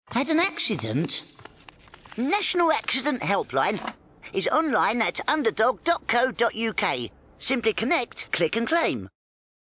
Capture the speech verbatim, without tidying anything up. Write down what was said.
Had an accident? National Accident Helpline is online at underdog dot co dot uk. Simply connect, click and claim.